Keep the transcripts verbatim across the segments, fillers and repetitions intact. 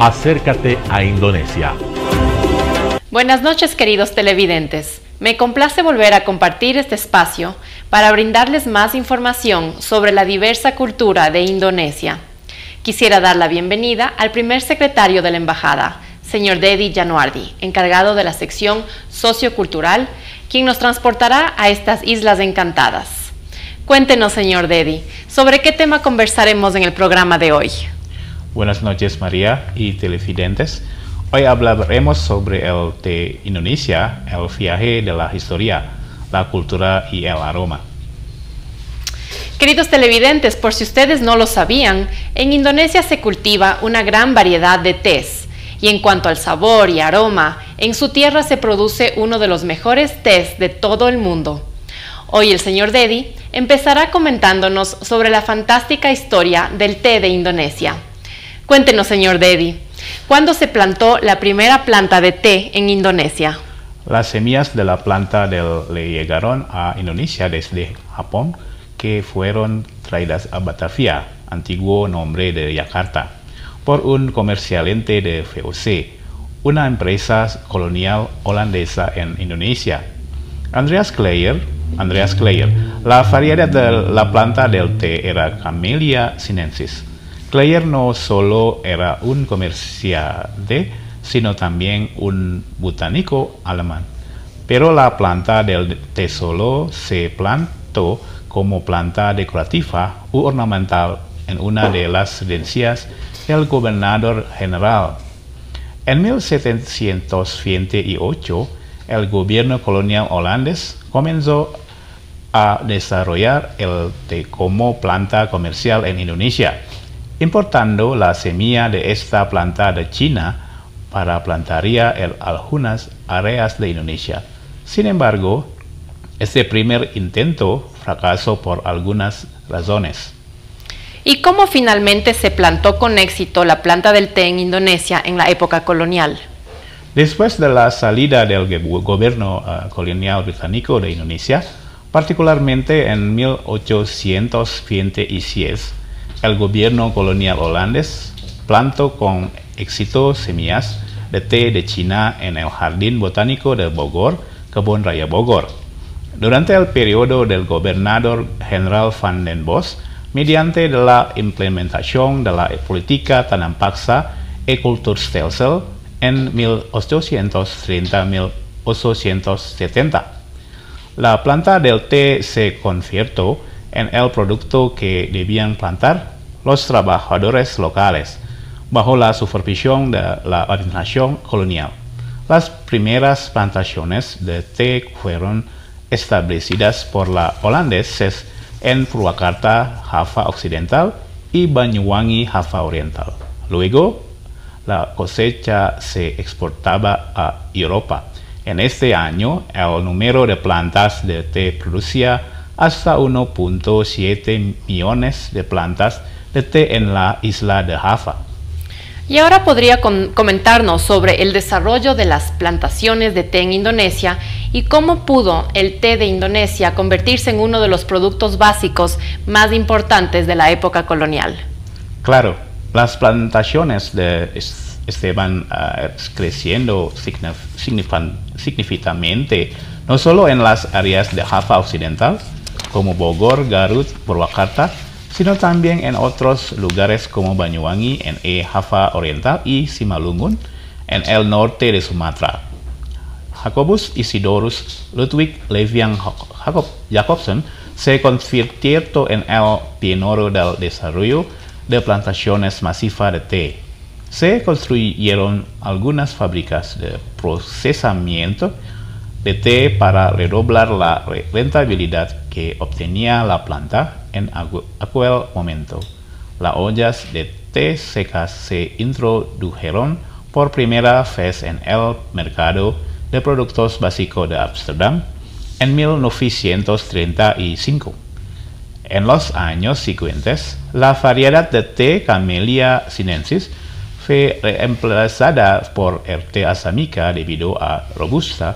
Acércate a Indonesia. Buenas noches, queridos televidentes. Me complace volver a compartir este espacio para brindarles más información sobre la diversa cultura de Indonesia. Quisiera dar la bienvenida al primer secretario de la Embajada, señor Dedi Januardi, encargado de la sección sociocultural, quien nos transportará a estas islas encantadas. Cuéntenos, señor Dedi, ¿sobre qué tema conversaremos en el programa de hoy? Buenas noches, María y televidentes. Hoy hablaremos sobre el té Indonesia, el viaje de la historia, la cultura y el aroma. Queridos televidentes, por si ustedes no lo sabían, en Indonesia se cultiva una gran variedad de tés, y en cuanto al sabor y aroma, en su tierra se produce uno de los mejores tés de todo el mundo. Hoy el señor Dedi empezará comentándonos sobre la fantástica historia del té de Indonesia. Cuéntenos, señor Dedi, ¿cuándo se plantó la primera planta de té en Indonesia? Las semillas de la planta del, le llegaron a Indonesia desde Japón, que fueron traídas a Batavia, antiguo nombre de Yakarta, por un comerciante de V O C, una empresa colonial holandesa en Indonesia. Andreas Kleyer, Andreas Kleyer, la variedad de la planta del té era Camellia sinensis. Kleyer no solo era un comerciante, sino también un botánico alemán. Pero la planta del té solo se plantó como planta decorativa u ornamental en una de las residencias del gobernador general. En mil setecientos veintiocho, el gobierno colonial holandés comenzó a desarrollar el té como planta comercial en Indonesia, importando la semilla de esta planta de China para plantaría en algunas áreas de Indonesia. Sin embargo, este primer intento fracasó por algunas razones. ¿Y cómo finalmente se plantó con éxito la planta del té en Indonesia en la época colonial? Después de la salida del gobierno uh, colonial británico de Indonesia, particularmente en mil ochocientos veintiséis, el gobierno colonial holandés plantó con éxito semillas de té de China en el Jardín Botánico de Bogor, Kebun Raya Bogor. Durante el periodo del gobernador general Van den Bosch, mediante la implementación de la política tanam paksa e kulturstelsel en mil ochocientos treinta a mil ochocientos setenta, la planta del té se convirtió en el producto que debían plantar los trabajadores locales, bajo la supervisión de la administración colonial. Las primeras plantaciones de té fueron establecidas por los holandeses en Purwakarta, Java Occidental, y Banyuwangi, Java Oriental. Luego, la cosecha se exportaba a Europa. En este año, el número de plantas de té producía hasta uno punto siete millones de plantas de té en la isla de Java. Y ahora podría comentarnos sobre el desarrollo de las plantaciones de té en Indonesia y cómo pudo el té de Indonesia convertirse en uno de los productos básicos más importantes de la época colonial. Claro, las plantaciones de estaban uh, creciendo significativamente, no solo en las áreas de Java Occidental, como Bogor, Garut, Purwakarta, sino también en otros lugares como Banyuwangi en el Java Oriental y Simalungun en el norte de Sumatra. Jacobus Isidorus Ludwig Levian Jacob Jacobson se convirtió en el pionero del desarrollo de plantaciones masivas de té. Se construyeron algunas fábricas de procesamiento de té para redoblar la rentabilidad que obtenía la planta en aquel momento. Las ollas de té secas se introdujeron por primera vez en el mercado de productos básicos de Ámsterdam en mil novecientos treinta y cinco. En los años siguientes, la variedad de té Camellia sinensis fue reemplazada por el té asamica debido a robusta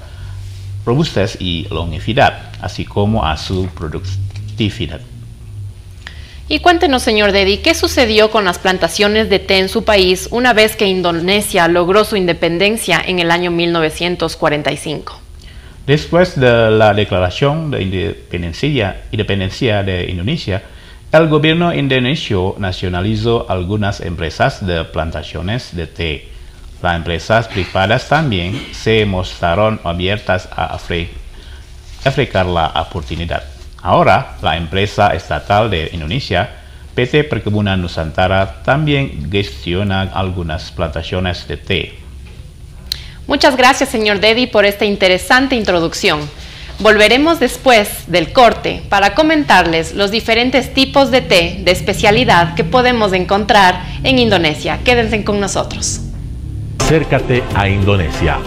robustez y longevidad, así como a su productividad. Y cuéntenos, señor Dedi, ¿qué sucedió con las plantaciones de té en su país una vez que Indonesia logró su independencia en el año mil novecientos cuarenta y cinco? Después de la declaración de independencia, independencia de Indonesia, el gobierno indonesio nacionalizó algunas empresas de plantaciones de té. Las empresas privadas también se mostraron abiertas a ofrecer la oportunidad. Ahora, la empresa estatal de Indonesia, P T Perkebunan Nusantara, también gestiona algunas plantaciones de té. Muchas gracias, señor Dedi, por esta interesante introducción. Volveremos después del corte para comentarles los diferentes tipos de té de especialidad que podemos encontrar en Indonesia. Quédense con nosotros. Acércate a Indonesia.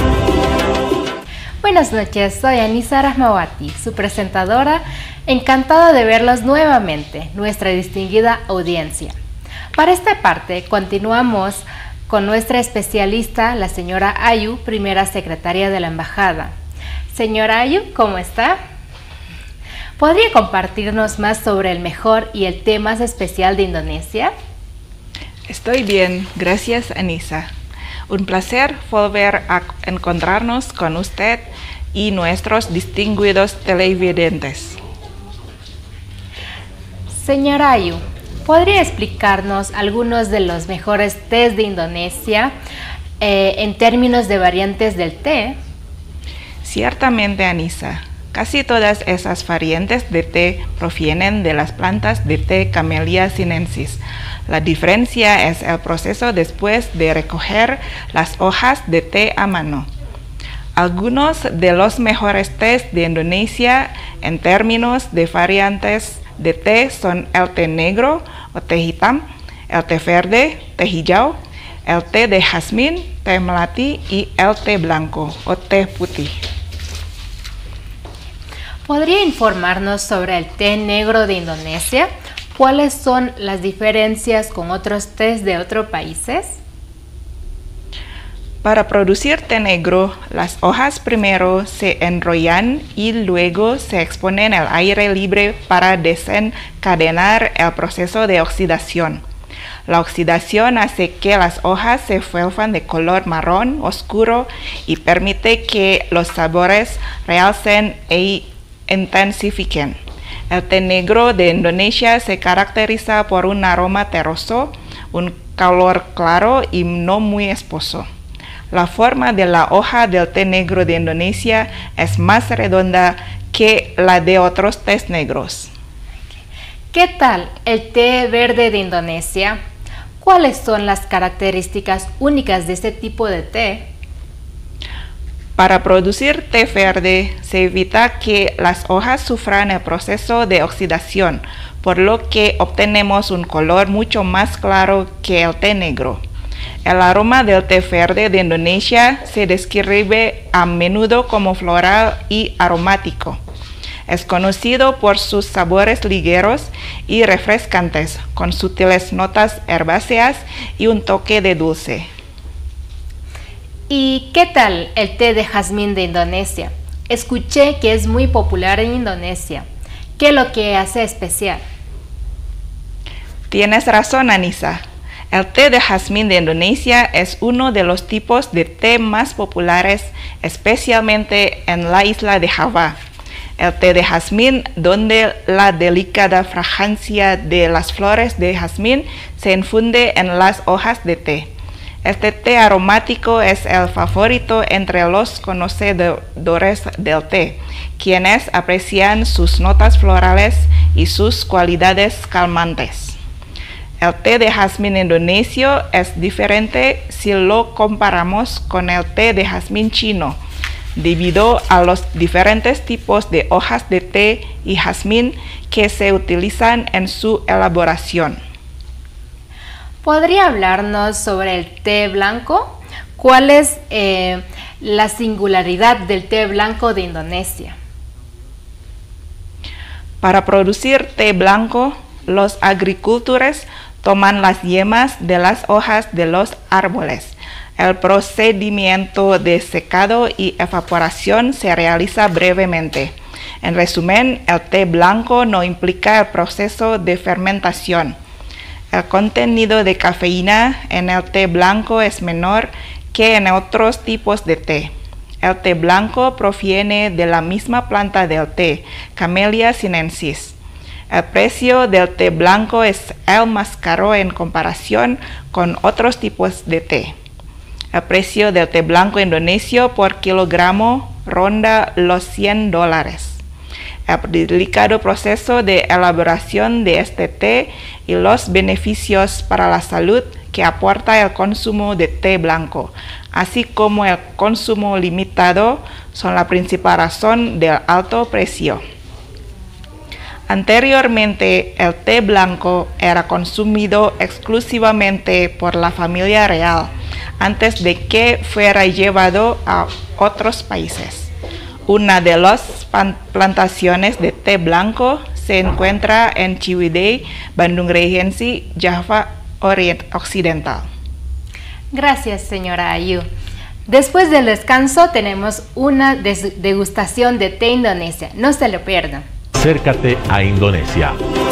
Buenas noches, soy Anissa Rahmawati, su presentadora. Encantada de verlos nuevamente, nuestra distinguida audiencia. Para esta parte, continuamos con nuestra especialista, la señora Ayu, primera secretaria de la Embajada. Señora Ayu, ¿cómo está? ¿Podría compartirnos más sobre el mejor y el té más especial de Indonesia? Estoy bien, gracias, Anissa. Un placer volver a encontrarnos con usted y nuestros distinguidos televidentes. Señora Ayu, ¿podría explicarnos algunos de los mejores tés de Indonesia eh, en términos de variantes del té? Ciertamente, Anissa. Casi todas esas variantes de té provienen de las plantas de té Camellia sinensis. La diferencia es el proceso después de recoger las hojas de té a mano. Algunos de los mejores tés de Indonesia en términos de variantes de té son el té negro o té hitam, el té verde, té hijau, el té de jazmín, té melati y el té blanco o té putih. ¿Podría informarnos sobre el té negro de Indonesia? ¿Cuáles son las diferencias con otros tés de otros países? Para producir té negro, las hojas primero se enrollan y luego se exponen al aire libre para desencadenar el proceso de oxidación. La oxidación hace que las hojas se vuelvan de color marrón oscuro y permite que los sabores realcen e intensifiquen. El té negro de Indonesia se caracteriza por un aroma terroso, un color claro y no muy espeso. La forma de la hoja del té negro de Indonesia es más redonda que la de otros tés negros. ¿Qué tal el té verde de Indonesia? ¿Cuáles son las características únicas de este tipo de té? Para producir té verde, se evita que las hojas sufran el proceso de oxidación, por lo que obtenemos un color mucho más claro que el té negro. El aroma del té verde de Indonesia se describe a menudo como floral y aromático. Es conocido por sus sabores ligeros y refrescantes, con sutiles notas herbáceas y un toque de dulce. ¿Y qué tal el té de jazmín de Indonesia? Escuché que es muy popular en Indonesia. ¿Qué es lo que hace especial? Tienes razón, Anissa. El té de jazmín de Indonesia es uno de los tipos de té más populares, especialmente en la isla de Java. El té de jazmín, donde la delicada fragancia de las flores de jazmín se infunde en las hojas de té. Este té aromático es el favorito entre los conocedores del té, quienes aprecian sus notas florales y sus cualidades calmantes. El té de jazmín indonesio es diferente si lo comparamos con el té de jazmín chino, debido a los diferentes tipos de hojas de té y jazmín que se utilizan en su elaboración. ¿Podría hablarnos sobre el té blanco? ¿Cuál es eh, la singularidad del té blanco de Indonesia? Para producir té blanco, los agricultores toman las yemas de las hojas de los árboles. El procedimiento de secado y evaporación se realiza brevemente. En resumen, el té blanco no implica el proceso de fermentación. El contenido de cafeína en el té blanco es menor que en otros tipos de té. El té blanco proviene de la misma planta del té, Camellia sinensis. El precio del té blanco es el más caro en comparación con otros tipos de té. El precio del té blanco indonesio por kilogramo ronda los cien dólares. El delicado proceso de elaboración de este té y los beneficios para la salud que aporta el consumo de té blanco, así como el consumo limitado, son la principal razón del alto precio. Anteriormente, el té blanco era consumido exclusivamente por la familia real, antes de que fuera llevado a otros países. Una de las plantaciones de té blanco se encuentra en Ciwidey, Bandung Regency, Java Orient Occidental. Gracias, señora Ayu. Después del descanso tenemos una degustación de té Indonesia. No se lo pierdan. Acércate a Indonesia.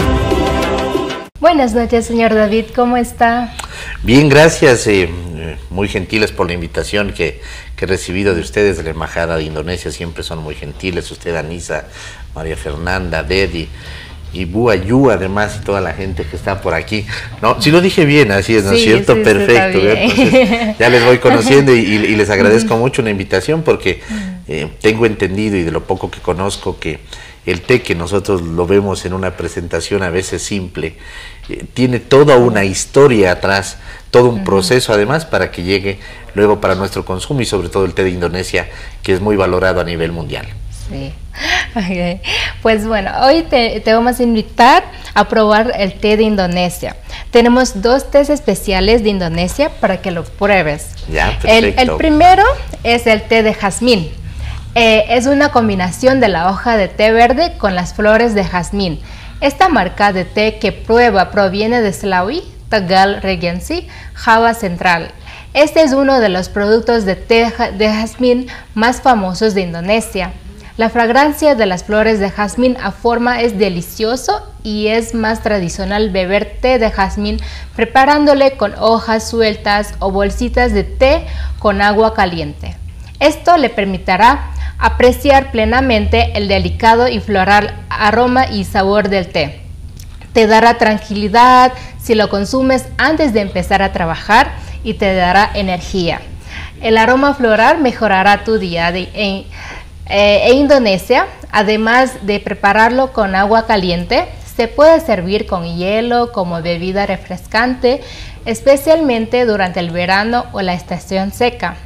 Buenas noches, señor David. ¿Cómo está? Bien, gracias. Eh, muy gentiles por la invitación que, que he recibido de ustedes de la Embajada de Indonesia. Siempre son muy gentiles. Usted, Anisa, María Fernanda, Dedi y Bu Ayu, además, y toda la gente que está por aquí. No, si lo dije bien, así es, ¿no es sí, cierto? Sí, Perfecto. Entonces, ya les voy conociendo y, y les agradezco mucho la invitación porque eh, tengo entendido y de lo poco que conozco que el té, que nosotros lo vemos en una presentación a veces simple, eh, tiene toda una historia atrás, todo un uh-huh. proceso además para que llegue luego para nuestro consumo, y sobre todo el té de Indonesia, que es muy valorado a nivel mundial. Sí. Okay. Pues bueno, hoy te, te vamos a invitar a probar el té de Indonesia. Tenemos dos tés especiales de Indonesia para que lo pruebes. Ya, el, el primero es el té de jazmín. Eh, es una combinación de la hoja de té verde con las flores de jazmín. Esta marca de té que prueba proviene de Slawi, Tegal Regency, Java Central. Este es uno de los productos de té de jazmín más famosos de Indonesia. La fragancia de las flores de jazmín a forma es delicioso y es más tradicional beber té de jazmín preparándole con hojas sueltas o bolsitas de té con agua caliente. Esto le permitirá apreciar plenamente el delicado y floral aroma y sabor del té. Te dará tranquilidad si lo consumes antes de empezar a trabajar y te dará energía. El aroma floral mejorará tu día de, en, eh, en Indonesia. Además de prepararlo con agua caliente, se puede servir con hielo como bebida refrescante, especialmente durante el verano o la estación seca.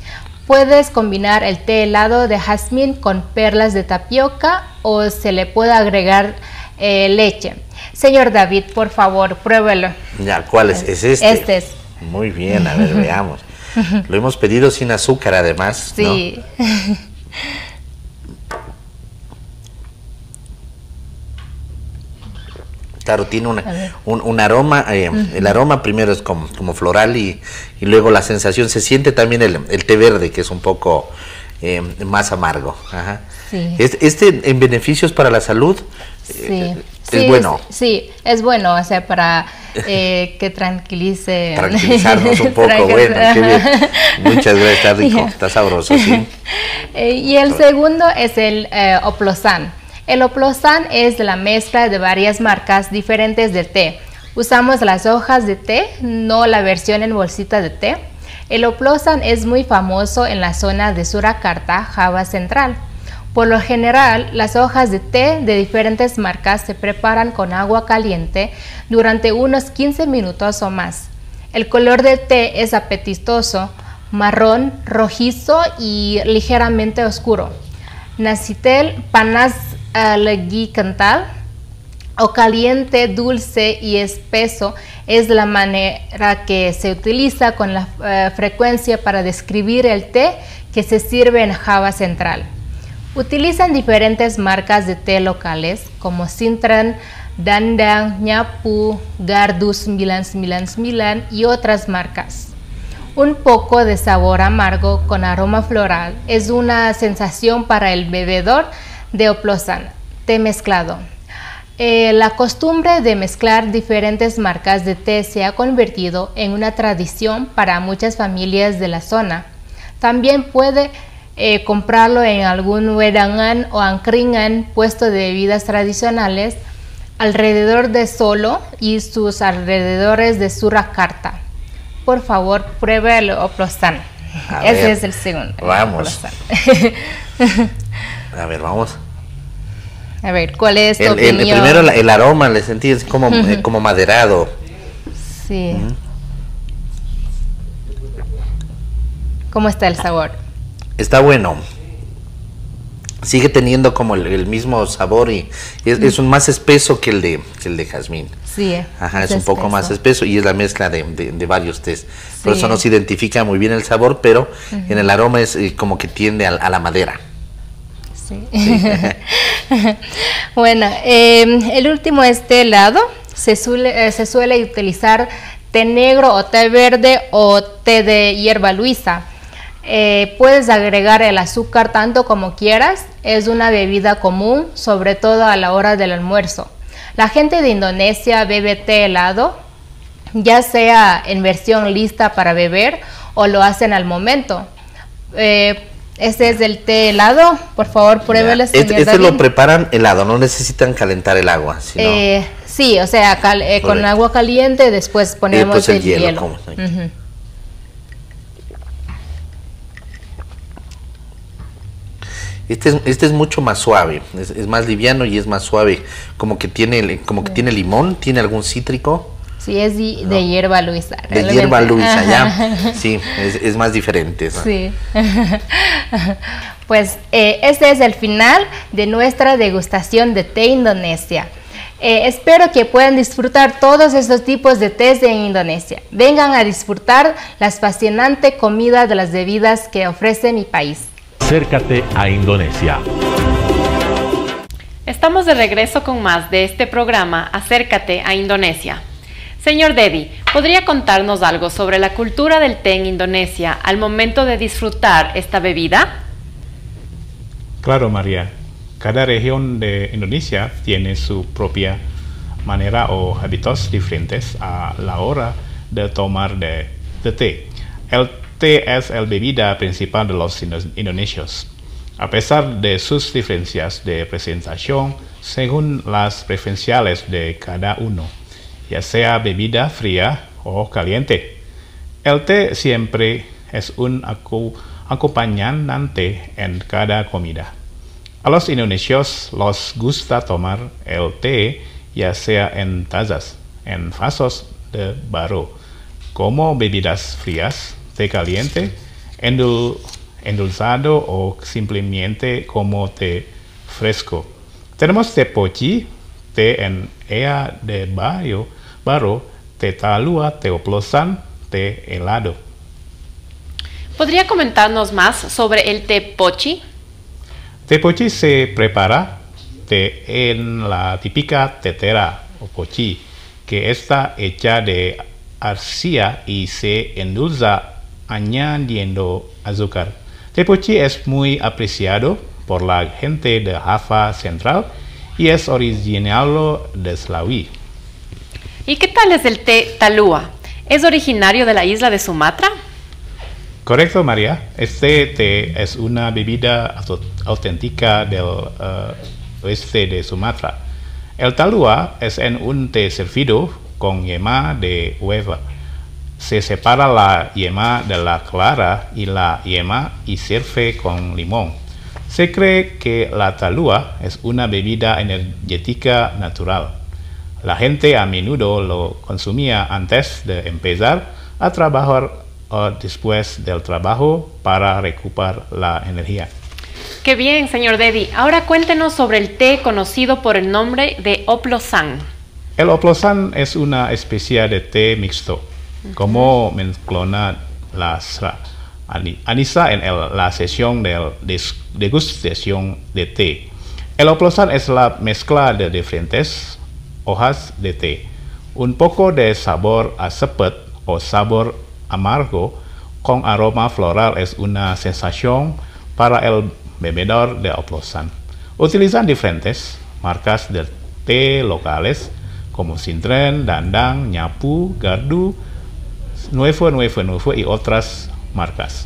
Puedes combinar el té helado de jazmín con perlas de tapioca o se le puede agregar eh, leche. Señor David, por favor, pruébelo. Ya, ¿cuál es? ¿Es este? Este es. Muy bien, a ver, veamos. Lo hemos pedido sin azúcar, además, sí. ¿no? Claro, tiene una, un, un aroma, eh, uh-huh. el aroma primero es como, como floral y, y luego la sensación, se siente también el, el té verde, que es un poco eh, más amargo. Ajá. Sí. Este, este en beneficios para la salud, sí. eh, sí, es bueno. Es, sí, es bueno, o sea, para eh, que tranquilice. Tranquilizarnos un poco, bueno, qué bien. Muchas gracias, está rico, yeah. está sabroso, sí. eh, y el segundo es el eh, Oplosan. El Oplosan es la mezcla de varias marcas diferentes de té. Usamos las hojas de té, no la versión en bolsita de té. El Oplosan es muy famoso en la zona de Surakarta, Java Central. Por lo general, las hojas de té de diferentes marcas se preparan con agua caliente durante unos quince minutos o más. El color del té es apetitoso, marrón, rojizo y ligeramente oscuro. Nasitel panas uh, lagi kental o caliente, dulce y espeso es la manera que se utiliza con la uh, frecuencia para describir el té que se sirve en Java Central. Utilizan diferentes marcas de té locales como Sintren, Dandang, Nyapu, Gardu sembilan sembilan sembilan y otras marcas. Un poco de sabor amargo con aroma floral es una sensación para el bebedor de oplosan, té mezclado. Eh, la costumbre de mezclar diferentes marcas de té se ha convertido en una tradición para muchas familias de la zona. También puede eh, comprarlo en algún wedangan o ankringan, puesto de bebidas tradicionales, alrededor de Solo y sus alrededores de Surakarta. Por favor, pruebe el oplosan. A Ese ver, es el segundo. el vamos. oplosan. A ver, vamos. A ver, ¿cuál es tu El, el- opinión? primero el, el aroma, le sentí es como, eh, como maderado. Sí. ¿Cómo está el sabor? Está bueno. Sigue teniendo como el, el mismo sabor y es, es un más espeso que el de, que el de jazmín. Sí. Ajá, es un poco más espeso y es la mezcla de, de- de varios tés. Por Sí. eso no se identifica muy bien el sabor, pero en el aroma es eh, como que tiende a, a la madera. Sí. Bueno, eh, el último es té helado. Se suele, eh, se suele utilizar té negro o té verde o té de hierba luisa. Eh, puedes agregar el azúcar tanto como quieras. Es una bebida común, sobre todo a la hora del almuerzo. La gente de Indonesia bebe té helado, ya sea en versión lista para beber o lo hacen al momento. Eh, este es el té helado, por favor pruébelo, Ya. señor Este, este David. lo preparan helado, no necesitan calentar el agua. Sino, Eh, sí, o sea, cal- eh, con Correcto. agua caliente, después ponemos después el el hielo, hielo. como- Ujú. Este es, este es mucho más suave, es, es más liviano y es más suave, como que tiene, como que tiene limón, tiene algún cítrico, Sí, es de, de hierba luisa. de realmente. hierba luisa, Ajá. ya, sí, es, es más diferente. ¿no? Sí. Pues eh, este es el final de nuestra degustación de té Indonesia. Eh, espero que puedan disfrutar todos estos tipos de tés en Indonesia. Vengan a disfrutar la fascinante comida de las bebidas que ofrece mi país. Acércate a Indonesia. Estamos de regreso con más de este programa Acércate a Indonesia. Señor Dedi, ¿podría contarnos algo sobre la cultura del té en Indonesia al momento de disfrutar esta bebida? Claro, María. Cada región de Indonesia tiene su propia manera o hábitos diferentes a la hora de tomar de, de té. El té es la bebida principal de los indo- indonesios. A pesar de sus diferencias de presentación según las preferencias de cada uno, ya sea bebida fría o caliente, el té siempre es un acu- acompañante en cada comida. A los indonesios les gusta tomar el té ya sea en tazas, en vasos de barro, como bebidas frías, té caliente, endul- endulzado o simplemente como té fresco. Tenemos té pochi, té en ea de barro, barro, té talua, té oplosan, té helado. ¿Podría comentarnos más sobre el té pochi? Té pochi se prepara de- en la típica tetera o pochi, que está hecha de arcilla y se endulza añadiendo azúcar. Té pochi es muy apreciado por la gente de Java Central y es originario de Sulawesi. ¿Y qué tal es el té talua? ¿Es originario de la isla de Sumatra? Correcto, María. Este té es una bebida auto- auténtica del eh, oeste de Sumatra. El talua es en un té servido con yema de huevo. Se separa la yema de la clara y la yema y sirve con limón. Se cree que la talua es una bebida energética natural. La gente a menudo lo consumía antes de empezar a trabajar o después del trabajo para recuperar la energía. Qué bien, señor Dedi. Ahora cuéntenos sobre el té conocido por el nombre de oplosan. El oplosan es una especie de té mixto, como menciona la Sra. Ani- Anissa en el- la sesión de des- degustación de té. El oplosan es la mezcla de diferentes hojas de té, un poco de sabor asepet o sabor amargo con aroma floral es una sensación para el bebedor de oplosan. Utilizan diferentes marcas de té locales como Sintren, Dandang, Nyapu, Gardu, Nuevo, Nuevo, Nuevo y otras marcas.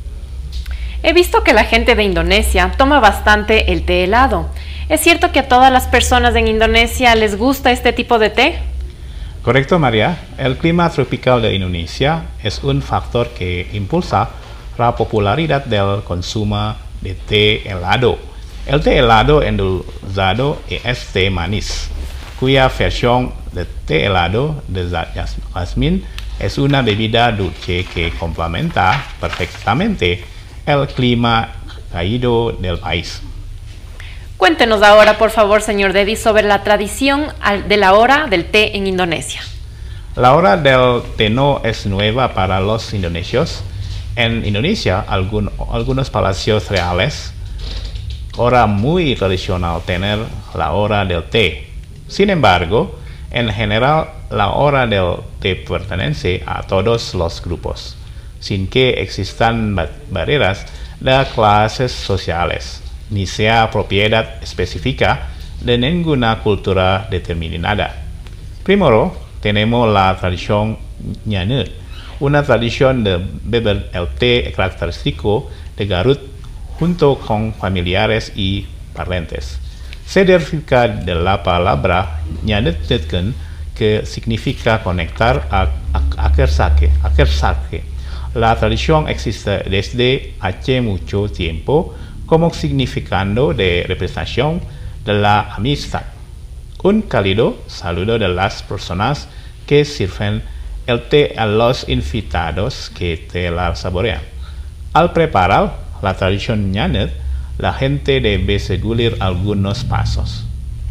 He visto que la gente de Indonesia toma bastante el té helado. ¿Es cierto que a todas las personas en Indonesia les gusta este tipo de té? Correcto, María. El clima tropical de Indonesia es un factor que impulsa la popularidad del consumo de té helado. El té helado endulzado es té manis, cuya versión de té helado de jazmín es una bebida dulce que complementa perfectamente el clima cálido del país. Cuéntenos ahora, por favor, señor Dedi, sobre la tradición de la hora del té en Indonesia. La hora del té no es nueva para los indonesios. En Indonesia, algún, algunos palacios reales hora muy tradicional tener la hora del té. Sin embargo, en general, la hora del té pertenece a todos los grupos, sin que existan barreras de clases sociales, ni sea propiedad específica de ninguna cultura determinada. Primero, tenemos la tradición Nyanut, una tradición de beber el té característico de Garut junto con familiares y parientes. Se deriva de la palabra Nyanutken, que significa conectar a akersake. akersake. La tradición existe desde hace mucho tiempo como significando de representación de la amistad. Un cálido saludo de las personas que sirven el té a los invitados que te la saborean. Al preparar la tradición Nyanut, la gente debe seguir algunos pasos.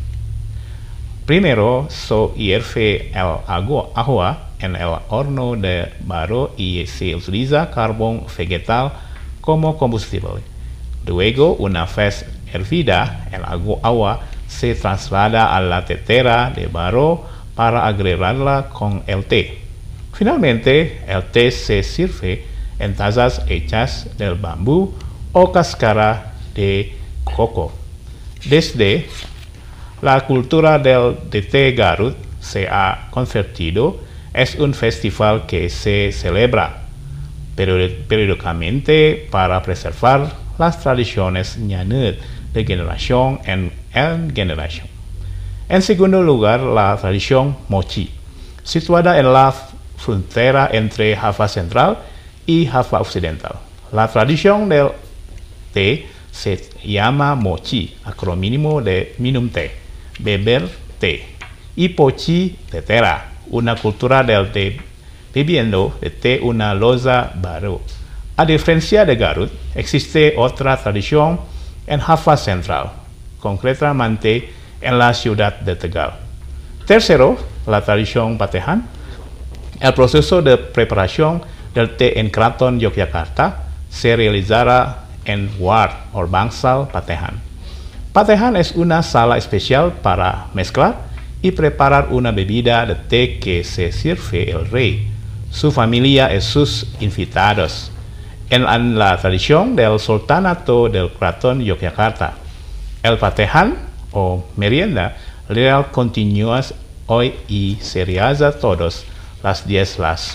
Primero, se hierve el agua en el horno de barro y se utiliza carbón vegetal como combustible. Luego, una vez hervida, el agua se traslada a la tetera de barro para agregarla con el té. Finalmente, el té se sirve en tazas hechas del bambú o cáscara de coco. Desde la cultura del de té Garut se ha convertido es un festival que se celebra periódicamente para preservar las tradiciones Nyanut de generación en, en generación. En segundo lugar, la tradición Mochi, situada en la frontera entre Java Central y Java Occidental. La tradición del té se llama Mochi, acrónimo de minum té, beber té, y Pochi, tetera, una cultura del té bebiendo de té una loza barro. A diferencia de Garut, existe otra tradición en Java Central, concretamente en la ciudad de Tegal. Tercero, la tradición Patehan. El proceso de preparación del té en Kraton Yogyakarta se realizará en War o Bangsal Patehan. Patehan es una sala especial para mezclar y preparar una bebida de té que se sirve el rey, su familia y sus invitados. En la tradición del Sultanato del Kraton Yogyakarta, el Patehan o merienda real continúa hoy y se realiza todas las diez las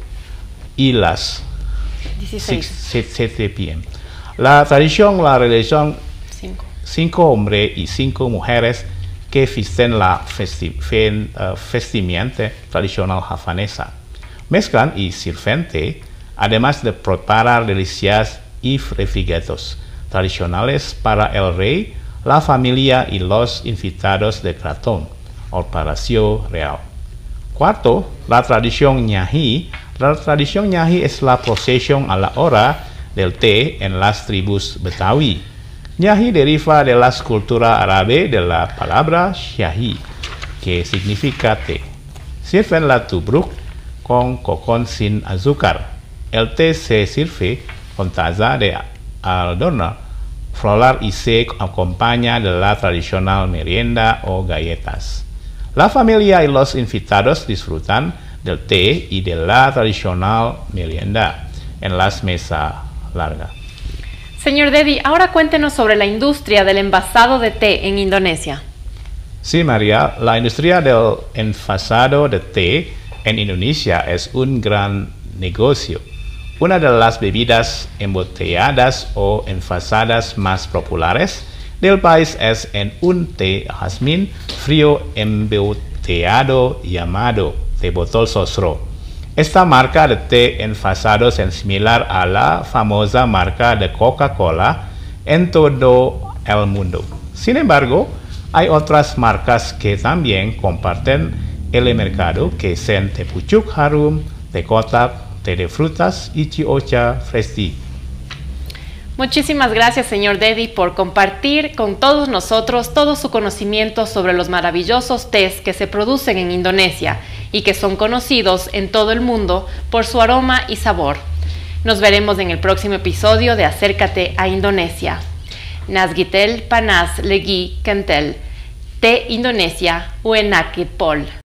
y las siete p m La tradición la realizan cinco. cinco hombres y cinco mujeres que visten la vesti uh, vestimenta tradicional javanesa. Mezclan y sirven té, además de preparar delicias y refrigerios tradicionales para el rey, la familia y los invitados de Kraton, o Palacio Real. Cuarto, la tradición Nyahi. La tradición Nyahi es la procesión a la hora del té en las tribus Betawi. Nyahi deriva de la cultura árabe de la palabra Syahi, que significa té. Sirven la tubruk con cocón sin azúcar. El té se sirve con taza de aldona floral y se acompaña de la tradicional merienda o galletas. La familia y los invitados disfrutan del té y de la tradicional merienda en las mesas largas. Señor Dedi, ahora cuéntenos sobre la industria del envasado de té en Indonesia. Sí, María, la industria del envasado de té en Indonesia es un gran negocio. Una de las bebidas embotelladas o envasadas más populares del país es en un té jazmín frío embotellado llamado de botol sosro. Esta marca de té envasados es similar a la famosa marca de Coca-Cola en todo el mundo. Sin embargo, hay otras marcas que también comparten el mercado, que son Té Pucuk Harum, Té Kotak, Té de frutas y Chiocha Fresh Tea. Muchísimas gracias, señor Dedi, por compartir con todos nosotros todo su conocimiento sobre los maravillosos tés que se producen en Indonesia y que son conocidos en todo el mundo por su aroma y sabor. Nos veremos en el próximo episodio de Acércate a Indonesia. Nazgitel Panas Legi Kentel, Té Indonesia Uenakit Pol.